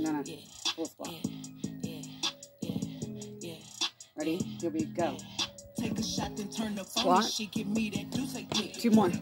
I'm gonna full squat. Ready? Here we go. Take a shot, then turn the Squat. She give me that juice, like 2 more.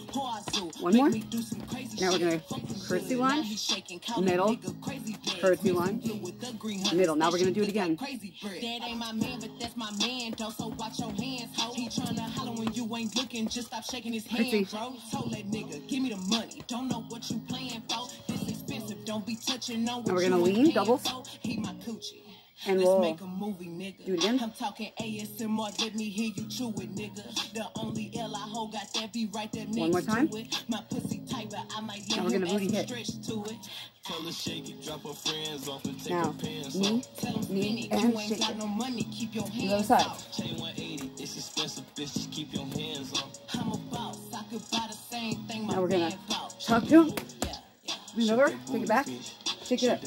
1 more. Now we're gonna curtsy lunge, middle, curtsy lunge, middle. Now we're gonna do it again. That ain't my man, but that's my man. Don't so watch your hands, ho. He tryna holler when you ain't looking. Just stop shaking his hand, bro. Told that nigga, give me the money. Don't know what you playing for. This expensive. Don't be touching on. Now we're gonna lean doubles. He my coochie. And Let's we'll make a movie, nigga. do it again. I'm talking ASMR, let me hear you chew it, nigga. The only L I hold got that be right there next One more time. to it. My pussy tight, but I might let Now we're gonna him booty hit. stretch to it. Tell her shake it, drop her friends off and take Now, her pants knee, off. Tell him knee, spin it, and you ain't shake got it. no money, keep your The hands other side. off. Chain 180, it's expensive, bitch, just keep your hands off. I'm a boss, I could buy the same thing my Now we're gonna man bought. tuck to him. Yeah, yeah. Lean over, take it back, shake it up.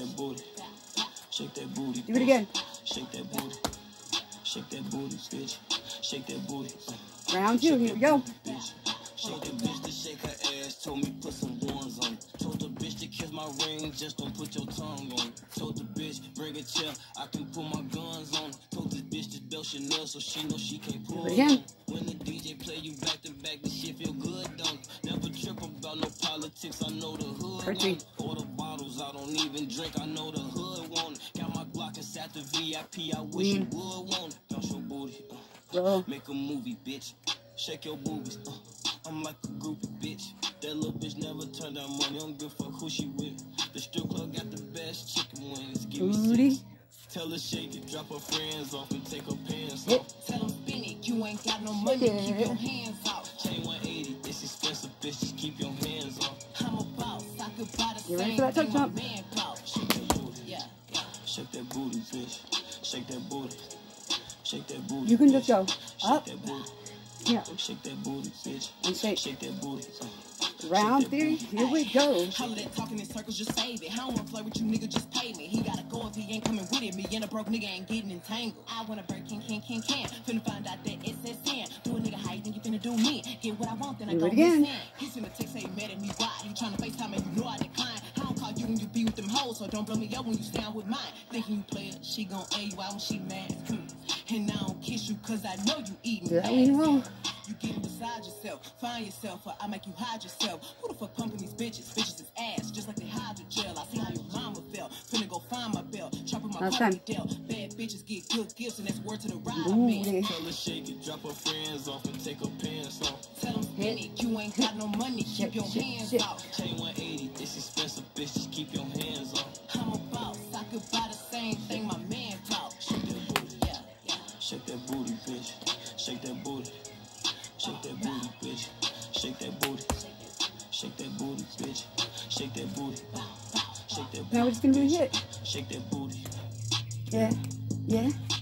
Shake that booty. Do it again. Shake that booty. Shake that booty, bitch. Shake that booty. Round 2, here we go. Shake that bitch to shake her ass. Told me put some ones on it. Told the bitch to kiss my ring. Just don't put your tongue on it. Told the bitch bring a chair. I can put my guns on it. Told this bitch to belt Chanel so she know she can't pull Do it again. When the DJ play you back to back, this shit feel good, don't it? Never trip about no politics. I know the hood want it. Order bottles. I don't even drink. I know the hood want it. Got my Glock inside the VIP. I wish you would want it. Bounce your booty. Make a movie, bitch. Shake your boobies. I'm like a groupie, bitch. That little bitch never turned down money. I don't give a fuck who she with. The strip club got the best chicken wings. Give me 6. Tell her shake it, drop her friends off and take her pants off. Tell them spin it, you ain't got no money, keep your hands off. Chain 180, it's expensive, bitch, just keep your hands off. I'm a boss, I could buy the same thing my man bought. Shake that booty, yeah. Shake that booty, bitch. Shake that booty. Shake that booty. You can just go up. Shake that booty. Yeah. Shake that booty, bitch. And shake. Shake that booty. Round 3, here we go. Holiday talking in circles, just save it. I don't wanna play with you, nigga, just pay me. He gotta go if he ain't coming with it. Me and a broke nigga ain't getting entangled. I wanna break can. Finna find out that SSN. Do a nigga how you think you finna do me. Get what I want, then I go again. He's finna text, say mad at me, why? You tryna FaceTime and you know I decline. I don't call you when you be with them hoes, so don't blow me up when you stand with mine. Thinking you play her, she gon' air you out when she mad. And I don't kiss you cause I know you eating Do that when you want. You get beside yourself, find yourself, or I make you hide yourself. Who the fuck pumping these bitches? Bitches is ass, just like they hide your jail. I see how your mama felt. Finna go find my belt, chopping my property dealt. Bad bitches get good gifts, and that's word to the ride. Man. Tell her shake it, drop her friends off and take her pants off. Tell them spin it, you ain't got no money, keep your hands off. Chain 180, it's expensive, bitch, just keep your hands off. I'm a boss, I could buy the same thing my man bought. Shake that booty, yeah. Shake that booty, bitch. Shake that booty. Shake that booty, bitch. Shake that booty. Shake that booty, bitch. Shake that booty. Shake that booty. Now we're just gonna do a hit. Shake that booty. Yeah.